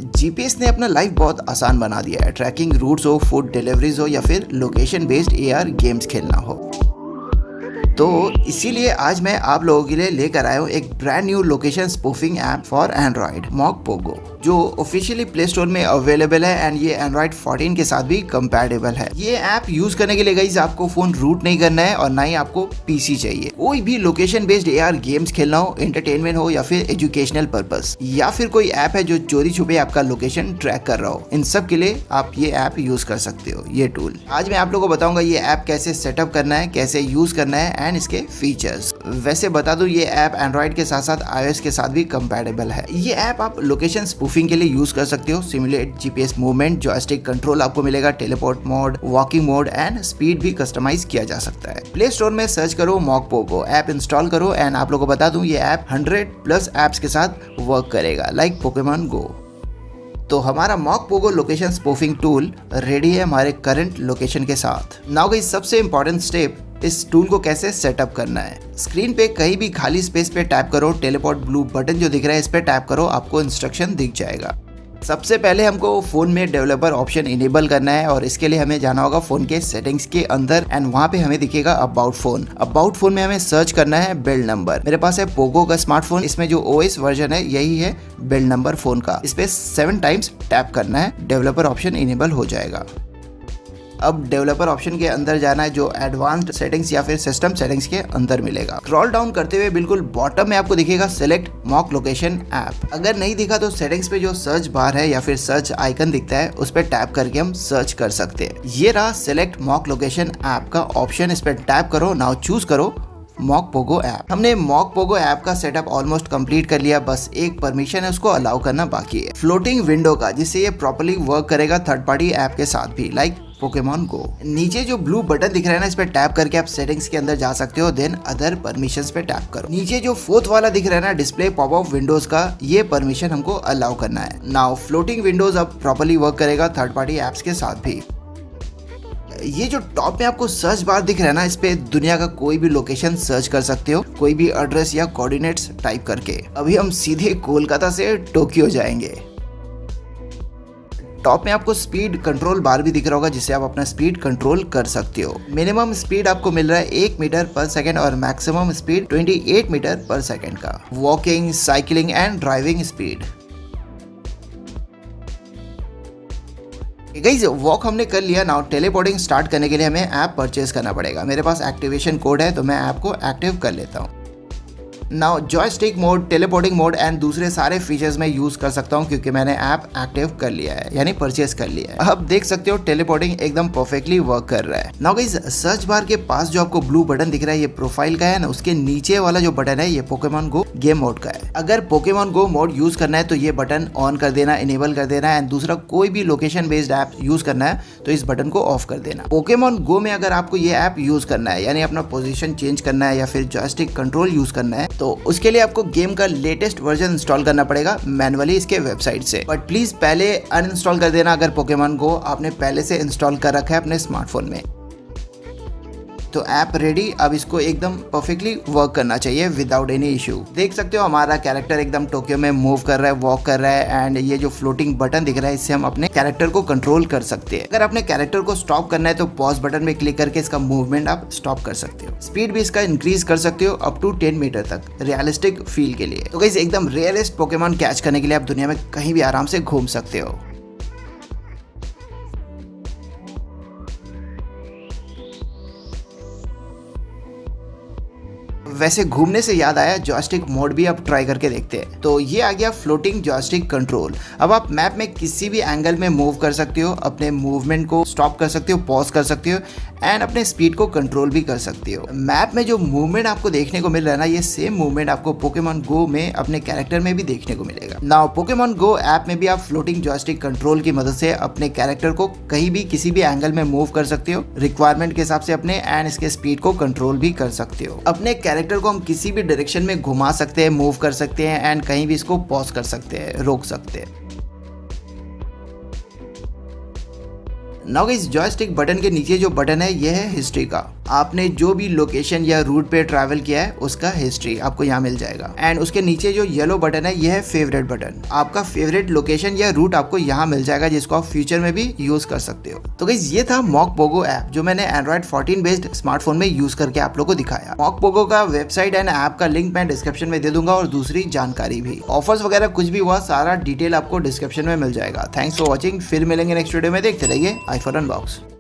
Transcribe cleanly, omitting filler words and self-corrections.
GPS ने अपना life बहुत आसान बना दिया है। ट्रैकिंग रूट्स हो, फूड डिलीवरीज हो या फिर लोकेशन बेस्ड एआर गेम्स खेलना हो। तो इसीलिए आज मैं आप लोगों के लिए लेकर आया हूँ एक brand new location spoofing app for Android, mock Pogo, जो ऑफिशियली प्ले स्टोर में अवेलेबल है एंड ये एंड्रॉइड 14 के साथ भी कंपैटिबल है। ये ऐप यूज करने के लिए गाइस आपको फोन रूट नहीं करना है और ना ही आपको पीसी चाहिए। कोई भी लोकेशन बेस्ड एआर गेम्स खेलना हो, एंटरटेनमेंट हो या फिर एजुकेशनल पर्पस, या फिर कोई ऐप है जो चोरी छुपे आपका लोकेशन ट्रैक कर रहा हो, इन सब के लिए आप ये ऐप यूज कर सकते हो। ये टूल आज मैं आप लोगों को बताऊंगा ये ऐप कैसे सेटअप करना है, कैसे यूज करना है एंड इसके फीचर्स। वैसे बता दूं ये ऐप एंड्रॉइड के साथ साथ iOS के साथ भी कंपैटिबल है। ये ऐप आप लोकेशन स्पूफिंग के लिए यूज कर सकते हो। Simulate GPS movement, joystick control आपको मिलेगा, teleport mode, walking mode and speed भी कस्टमाइज किया जा सकता है। प्ले स्टोर में सर्च करो मॉक पोगो, ऐप इंस्टॉल करो एंड आप लोगों को बता दूं ये ऐप 100+ एप्स के साथ वर्क करेगा, लाइक पोकेमॉन गो। तो हमारा mock Pogo location spoofing tool ready है हमारे करंट लोकेशन के साथ। नाउ गाइस सबसे इंपॉर्टेंट स्टेप, इस टूल को कैसे सेटअप करना है। स्क्रीन पे कहीं भी खाली स्पेस पे टैप करो, टेलीपोर्ट ब्लू बटन जो दिख रहा है इस पे टैप करो, आपको इंस्ट्रक्शन दिख जाएगा। सबसे पहले हमको फोन में डेवलपर ऑप्शन इनेबल करना है और इसके लिए हमें जाना होगा फोन के सेटिंग्स के अंदर एंड वहां पे हमें दिखेगा अबाउट फोन। अबाउट फोन में हमें सर्च करना है बिल्ड नंबर। मेरे पास है पोगो का स्मार्टफोन, इसमें जो ओएस वर्जन है यही है बिल्ड नंबर फोन का। इस पे 7 टाइम्स टैप करना है, डेवलपर ऑप्शन इनेबल हो जाएगा। अब डेवलपर ऑप्शन के अंदर जाना है जो एडवांस्ड सेटिंग्स या फिर सिस्टम सेटिंग्स के अंदर मिलेगा। स्क्रॉल डाउन करते हुए बिल्कुल बॉटम में आपको दिखेगा सिलेक्ट मॉक लोकेशन ऐप। अगर नहीं दिखा तो सेटिंग्स पे जो सर्च बार है या फिर सर्च आइकन दिखता है उस पर टैप करके हम सर्च कर सकते हैं। ये रहा सिलेक्ट मॉक लोकेशन ऐप का ऑप्शन, इस पर टैप करो, नाउ चूज करो मॉक पोगो ऐप। हमने मॉक पोगो ऐप का सेटअप ऑलमोस्ट कंप्लीट कर लिया, बस एक परमिशन है उसको अलाउ करना बाकी है, फ्लोटिंग विंडो का, जिससे ये प्रॉपर्ली वर्क करेगा थर्ड पार्टी ऐप के साथ भी, लाइक पोकेमॉन गो। नीचे जो ब्लू बटन दिख रहा है ना इस पे टैप करके आप सेटिंग्स के अंदर जा सकते हो, देन अदर परमिशंस पे टैप करो। नीचे जो 4th वाला दिख रहा है ना डिस्प्ले पॉपअप विंडोज का, ये परमिशन हमको अलाउ करना है। नाउ फ्लोटिंग विंडोज अब प्रॉपर्ली वर्क करेगा थर्ड पार्टी एप्स के साथ भी। ये जो टॉप में आपको सर्च बार दिख रहा है ना इस पे दुनिया का कोई भी लोकेशन सर्च कर सकते हो, कोई भी एड्रेस या कोऑर्डिनेट्स टाइप करके। अभी हम सीधे कोलकाता से टोक्यो जाएंगे। टॉप में आपको स्पीड कंट्रोल बार भी दिख रहा होगा जिससे आप अपना स्पीड कंट्रोल कर सकते हो। मिनिमम स्पीड आपको मिल रहा है 1 मीटर पर सेकंड और मैक्सिमम स्पीड 28 मीटर पर सेकंड का। Walking, cycling and driving speed. Guys walk हमने कर लिया। नाउ टेलीपोर्टिंग स्टार्ट करने के लिए हमें ऐप परचेज करना पड़ेगा। मेरे पास एक्टिवेशन कोड है तो मैं ऐप को एक्टिव कर लेता हूँ। Now joystick mode, teleporting mode and दूसरे सारे फीचर्स मैं यूज कर सकता हूँ क्योंकि मैंने ऐप एक्टिव कर लिया है, यानी परचेज कर लिया है। अब देख सकते हो टेलीपोर्टिंग एकदम परफेक्टली वर्क कर रहा है। नाउ गाइस सर्च बार के पास जो आपको ब्लू बटन दिख रहा है ये प्रोफाइल का है ना, उसके नीचे वाला जो बटन है ये पोकेमॉन गो गेम मोड का है। अगर पोकेमॉन गो मोड यूज करना है तो ये बटन ऑन कर देना, इनेबल कर देना है एंड दूसरा कोई भी लोकेशन बेस्ड ऐप यूज करना है तो इस बटन को ऑफ कर देना। पोकेमॉन गो में अगर आपको ये ऐप यूज करना है यानी अपना पोजीशन चेंज करना है या फिर जॉयस्टिक कंट्रोल यूज करना है तो उसके लिए आपको गेम का लेटेस्ट वर्जन इंस्टॉल करना पड़ेगा मैन्युअली इसके वेबसाइट से। बट प्लीज पहले अनइंस्टॉल कर देना अगर पोकेमॉन गो आपने पहले से इंस्टॉल कर रखा है अपने स्मार्टफोन में। तो ऐप रेडी, अब इसको एकदम परफेक्टली वर्क करना चाहिए विदाउट एनी इशू। देख सकते हो हमारा कैरेक्टर एकदम टोक्यो में मूव कर रहा है, वॉक कर रहा है एंड ये जो फ्लोटिंग बटन दिख रहा है इससे हम अपने कैरेक्टर को कंट्रोल कर सकते हैं। अगर अपने कैरेक्टर को स्टॉप करना है तो पॉज बटन में क्लिक करके इसका मूवमेंट आप स्टॉप कर सकते हो। स्पीड भी इसका इंक्रीज कर सकते हो अप टू 10 मीटर तक, रियलिस्टिक फील के लिए। तो गाइस एकदम रियलिस्ट पोकेमॉन कैच करने के लिए आप दुनिया में कहीं भी आराम से घूम सकते हो। वैसे घूमने से याद आया जॉयस्टिक मोड भी आप ट्राई करके देखते हैं। तो ये आ गया फ्लोटिंग जॉयस्टिक कंट्रोल। अब आप मैप में किसी भी एंगल में मूव कर सकते हो, अपने मूवमेंट को स्टॉप कर सकते हो, पॉज कर सकते हो एंड अपने स्पीड को कंट्रोल भी कर सकते हो। मैप में जो मूवमेंट आपको देखने को मिल रहा है ना ये सेम मूवमेंट आपको पोकेमॉन गो में अपने कैरेक्टर में भी देखने को मिलेगा। नाउ पोकेमॉन गो ऐप में भी आप फ्लोटिंग जॉयस्टिक कंट्रोल की मदद से अपने कैरेक्टर को कहीं भी किसी भी एंगल में मूव कर सकते हो, रिक्वायरमेंट के हिसाब से अपने एंड इसके स्पीड को कंट्रोल भी कर सकते हो। अपने कैरेक्टर को हम किसी भी डायरेक्शन में घुमा सकते हैं, मूव कर सकते हैं एंड कहीं भी इसको पॉज कर सकते हैं, रोक सकते हैं। नाउ गाइस जॉयस्टिक बटन के नीचे जो बटन है ये है हिस्ट्री का। आपने जो भी लोकेशन या रूट पे ट्रैवल किया है उसका हिस्ट्री आपको यहाँ मिल जाएगा। एंड उसके नीचे जो येलो बटन है यह है फेवरेट बटन। आपका फेवरेट लोकेशन या रूट आपको यहाँ मिल जाएगा, जिसको आप फ्यूचर में भी यूज कर सकते हो। तो गाइस ये था मॉक पोगो ऐप जो मैंने एंड्रॉइड 14 बेस्ड स्मार्टफोन में यूज करके आप लोगों को दिखाया। मॉक पोगो का वेबसाइट एंड ऐप का लिंक मैं डिस्क्रिप्शन में दे दूंगा और दूसरी जानकारी भी, ऑफर्स वगैरह कुछ भी हुआ सारा डिटेल आपको डिस्क्रिप्शन में मिल जाएगा। थैंक्स फॉर वॉचिंग, फिर मिलेंगे नेक्स्ट वीडियो में। देखते रहिए iPhone अनबॉक्स।